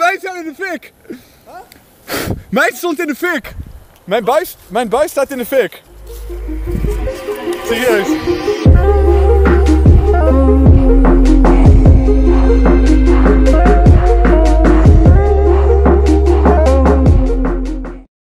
Mijn zijn in de fik! Huh? Mijn stond in de fik! Mijn buis staat in de fik! Serieus!